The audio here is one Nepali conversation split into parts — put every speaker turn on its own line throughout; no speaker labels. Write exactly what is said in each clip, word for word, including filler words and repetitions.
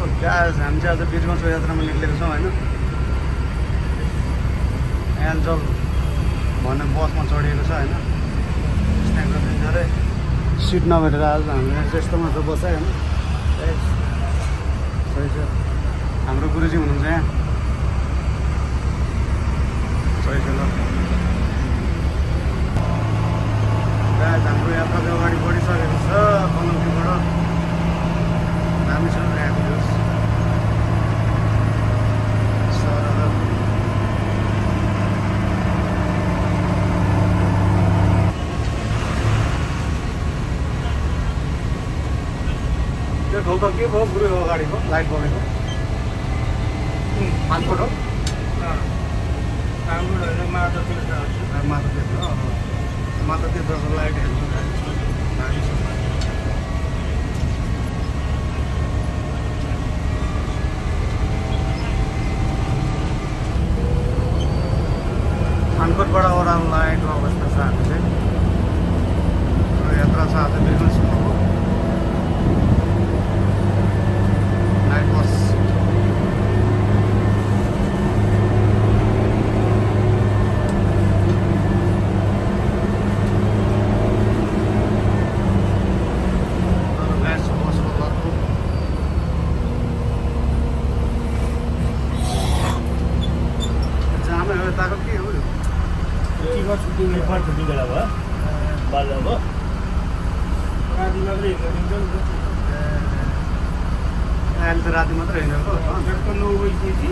गाइस हामी चाहिँ आज वीरगञ्ज यात्रामा निक्लेको छौँ होइन। एन्जल भन्ने बसमा चढिएको छ होइन। स्ट्यान्ड गरिदिन्छ अरे सिट नभेटेर आज हामीले चाहिँ यस्तो मात्र बसायो होइन। सही छ हाम्रो गुरुजी हुनुहुन्छ यहाँ। सही छ ल गाइस हाम्रो यात्रा चाहिँ अगाडि बढिसकेको छ कलम्बीबाट। दामी छ यहाँको भ्युज। त्यो ठाउँ त के भयो गुरु अगाडिको लाइट बलेको फालकोट हो माता तीर्थ माता तीर्थ माता तीर्थको लाइट हेर्नु फालकोटबाट ओह्रालो लागेको अवस्था छ हामी चाहिँ। यात्रा छ आज वीरगञ्जसम्मको नाइट बस। अहिले त राति मात्रै हिँडेको नौ बजीदेखि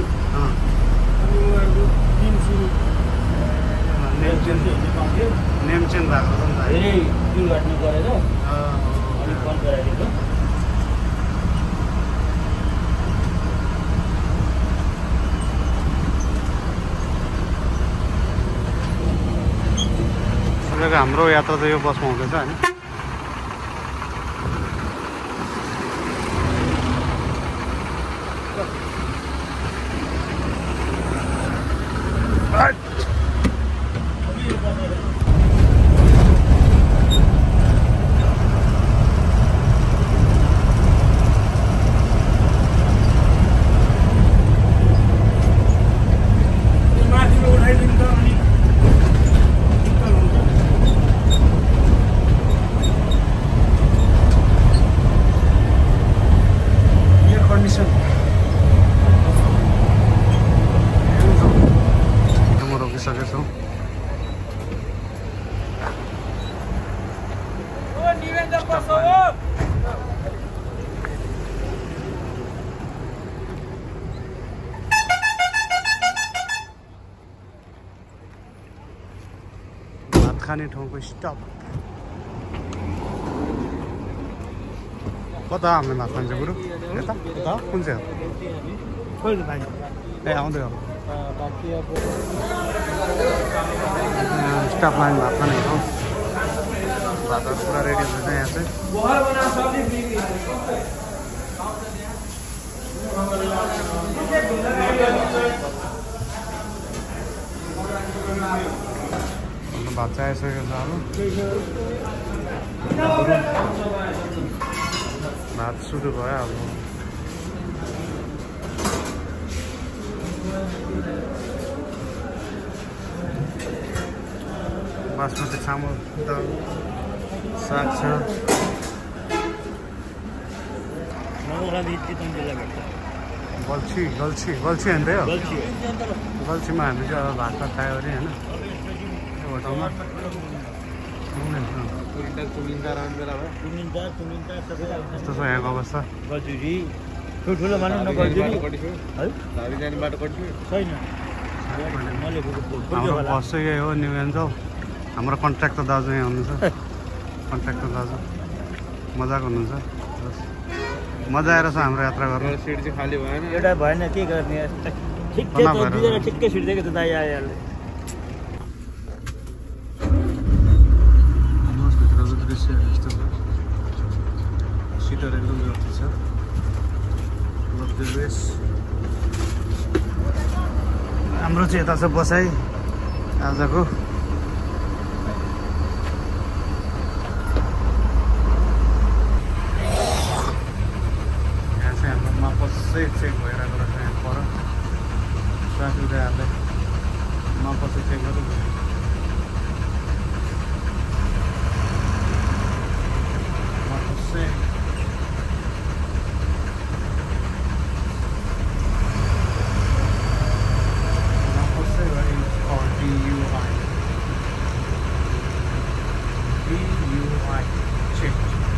नेम चेन्ज नेम चेन्ज भएको छ नि त धेरै दुर्घटना गरेर अलिक कम गराइदिएको। हाम्रो यात्रा चाहिँ यो बसमा हुँदैछ होइन। खाने ठाउँको स्टप कता हामीले भात खान्छ गुरु यता यता कुन चाहिँ हो ए आउँदै हो स्टप लाइन भात खाने ठाउँ। भातहरू पुरा रेडी हुन्छ यहाँ चाहिँ। भात चाहिँ आइसकेको छ अब भात सुरु भयो अब। बासमती चामल दाल साग छ। गल्छी गल्छी गल्छी हान्दै हो गल्छीमा हामी चाहिँ अब भात खायो अरे होइन होटलमा। यस्तो छ यहाँको अवस्था।
ठुल्ठुलो मानौँ न गजुरी
हाम्रो बस चाहिँ यही हो न्यु एन्जल। हाम्रो कन्ट्र्याक्टर दाजु यहाँ हुनुहुन्छ। कन्ट्र्याक्टर दाजु मजाको हुनुहुन्छ। मजा आएर छ हाम्रो यात्रा गर्नु।
सिट चाहिँ खाली भएन एउटा भएन के गर्ने ठिकै ठिकै सिट दिएको त दाइ आइहाल्यो।
बसभित्रको दृश्य यस्तो छ। सिटहरू एकदम व्यवस्थित छ। लग्जरियस हाम्रो चाहिँ यता छ बसाइ आजको। यहाँ चाहिँ हाम्रो नपस्सै चेक भइरहेको रहेछ यहाँ पर ट्राफिक दाइहरूले नपस्सै चेक गर्दै नपस्सै नपस्सै गरी डियुआई डियुआई चेक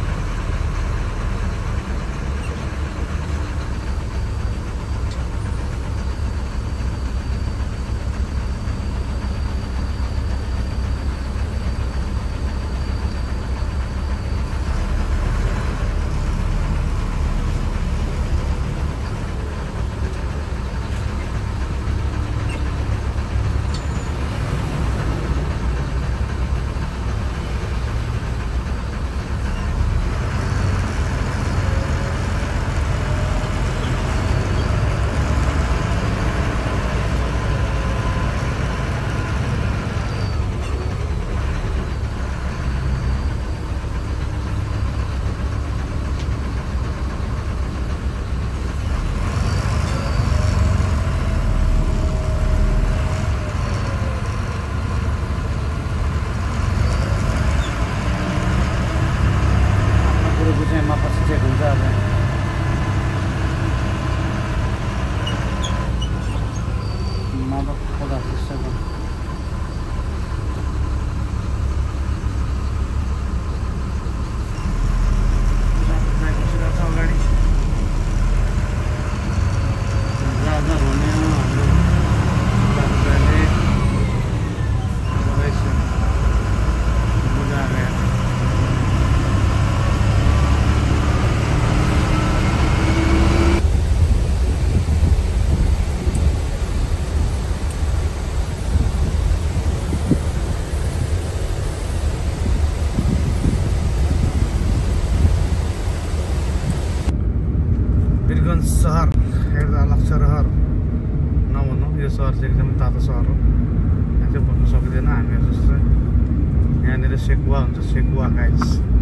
वीरगन्ज सहर हेर्दा लाग्छ रहर नभनौँ यो सहर चाहिँ एकदमै तातो सहर हो यहाँ चाहिँ बस्नु सक्दैन हामीहरू जस्तो यहाँनिर सेकुवा हुन्छ सेकुवा guys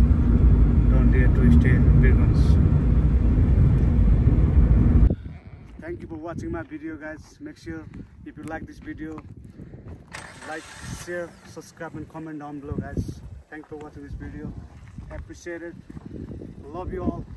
don't dare to stay Birgunj thank you for watching my video guys make sure if you like this video like share subscribe and comment down below guys thank you for watching this video appreciated love you all